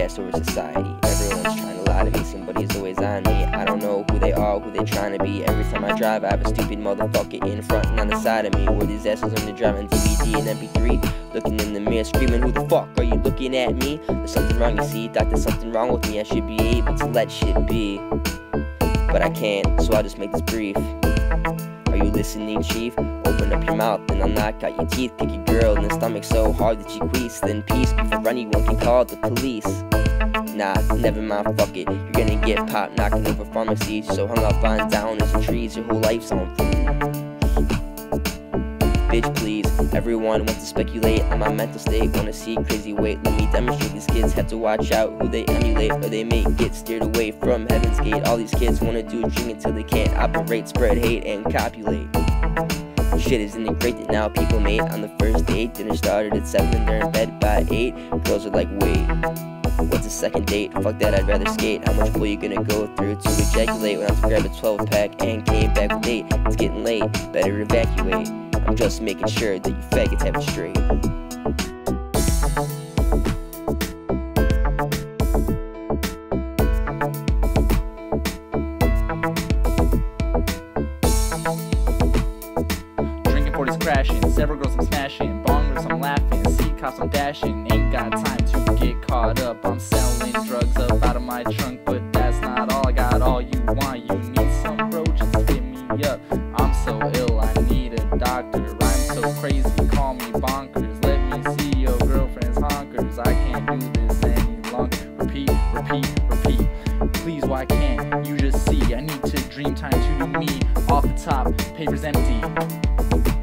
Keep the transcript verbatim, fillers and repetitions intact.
outcast over society. Everyone's trying to lie to me, somebody's always on me. I don't know who they are, who they trying to be. Every time I drive, I have a stupid motherfucker in front and on the side of me. Where these assholes learn to drive on D V D and M P three. Looking in the mirror, screaming, who the fuck are you looking at me? There's something wrong, you see, doc, there's something wrong with me. I should be able to let shit be, but I can't, so I'll just make this brief. Are you listening, chief? Open up your mouth and I'll knock out your teeth. Kick your girl in the stomach so hard that she queefs. Then peace, before anyone can call the police. Nah, never mind, fuck it. You're gonna get popped knocking over pharmacies. So hung up on downers and trees, your whole life's on freeze. Bitch, please, everyone wants to speculate on my mental state. Wanna see crazy weight, let me demonstrate. These kids have to watch out who they emulate, or they may get steered away from heaven's gate. All these kids wanna do is drink until they can't operate, spread hate and copulate. Shit, isn't it great that now people mate on the first date? Dinner started at seven and they're in bed by eight. Girls are like, wait, what's a second date? Fuck that, I'd rather skate. How much bull you gonna go through to ejaculate? Went out to grab a twelve pack and came back with eight. It's getting late, better evacuate. I'm just making sure that you faggots have it straight. Drinking forties crashing, several girls I'm smashing, bongers I'm laughing, see cops I'm dashing. Ain't got time to get caught up, I'm selling drugs up out of my trunk. But that's not all, I got all you want. You need some bro, just hit me up. I'm so ill, I need a doctor. I'm so crazy, call me bonkers. Let me see your girlfriend's honkers. I can't do this any longer. Repeat, repeat, repeat. Please, why can't you just see? I need to dream time to do me. Off the top, paper's empty.